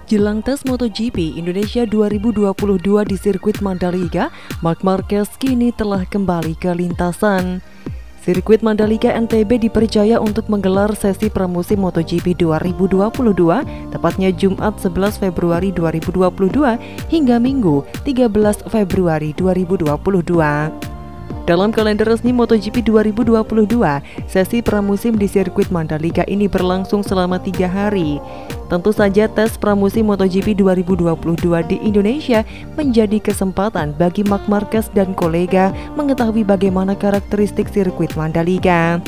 Jelang tes MotoGP Indonesia 2022 di sirkuit Mandalika, Marc Marquez kini telah kembali ke lintasan. Sirkuit Mandalika NTB dipercaya untuk menggelar sesi pramusim MotoGP 2022, tepatnya Jumat 11 Februari 2022 hingga Minggu 13 Februari 2022. Dalam kalender resmi MotoGP 2022, sesi pramusim di sirkuit Mandalika ini berlangsung selama 3 hari. Tentu saja tes pramusim MotoGP 2022 di Indonesia menjadi kesempatan bagi Marc Marquez dan kolega mengetahui bagaimana karakteristik sirkuit Mandalika.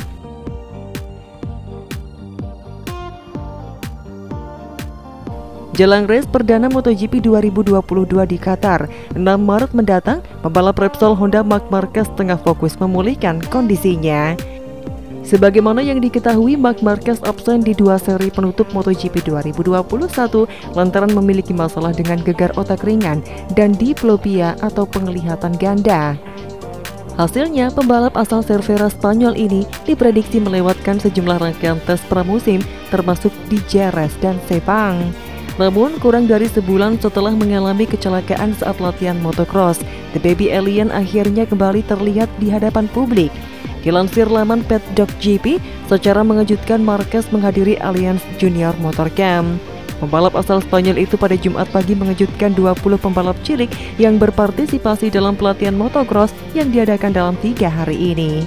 Jelang race perdana MotoGP 2022 di Qatar, 6 Maret mendatang, pembalap Repsol Honda Marc Marquez tengah fokus memulihkan kondisinya. Sebagaimana yang diketahui, Marc Marquez absen di 2 seri penutup MotoGP 2021 lantaran memiliki masalah dengan gegar otak ringan dan diplopia atau penglihatan ganda. Hasilnya, pembalap asal Cervera Spanyol ini diprediksi melewatkan sejumlah rangkaian tes pramusim termasuk di Jerez dan Sepang. Namun, kurang dari sebulan setelah mengalami kecelakaan saat latihan motocross, The Baby Alien akhirnya kembali terlihat di hadapan publik. Dilansir laman Paddock GP, secara mengejutkan Marquez menghadiri Allianz Junior Motor Camp. Pembalap asal Spanyol itu pada Jumat pagi mengejutkan 20 pembalap cilik yang berpartisipasi dalam pelatihan motocross yang diadakan dalam 3 hari ini.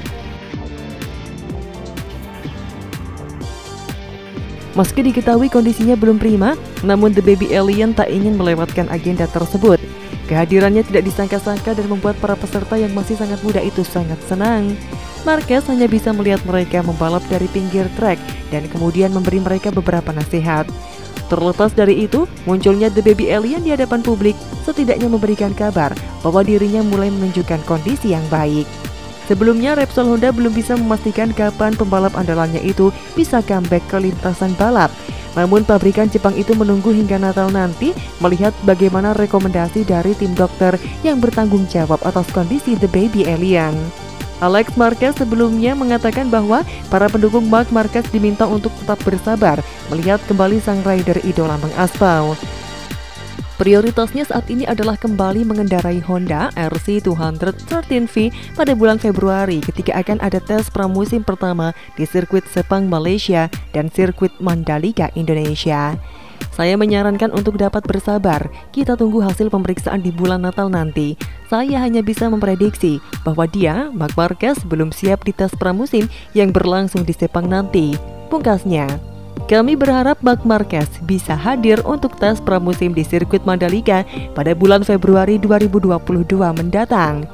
Meski diketahui kondisinya belum prima, namun The Baby Alien tak ingin melewatkan agenda tersebut. Kehadirannya tidak disangka-sangka dan membuat para peserta yang masih sangat muda itu sangat senang. Marquez hanya bisa melihat mereka membalap dari pinggir trek dan kemudian memberi mereka beberapa nasihat. Terlepas dari itu, munculnya The Baby Alien di hadapan publik setidaknya memberikan kabar bahwa dirinya mulai menunjukkan kondisi yang baik. Sebelumnya, Repsol Honda belum bisa memastikan kapan pembalap andalannya itu bisa comeback ke lintasan balap. Namun pabrikan Jepang itu menunggu hingga Natal nanti melihat bagaimana rekomendasi dari tim dokter yang bertanggung jawab atas kondisi The Baby Alien. Alex Marquez sebelumnya mengatakan bahwa para pendukung Marc Marquez diminta untuk tetap bersabar melihat kembali sang rider idola mengaspal. Prioritasnya saat ini adalah kembali mengendarai Honda RC213V pada bulan Februari ketika akan ada tes pramusim pertama di sirkuit Sepang Malaysia dan sirkuit Mandalika Indonesia. Saya menyarankan untuk dapat bersabar, kita tunggu hasil pemeriksaan di bulan Natal nanti. Saya hanya bisa memprediksi bahwa dia, Marc Marquez, belum siap di tes pramusim yang berlangsung di Sepang nanti, pungkasnya. Kami berharap Marc Marquez bisa hadir untuk tes pramusim di sirkuit Mandalika pada bulan Februari 2022 mendatang.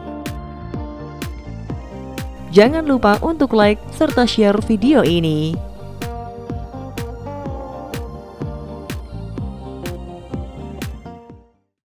Jangan lupa untuk like serta share video ini.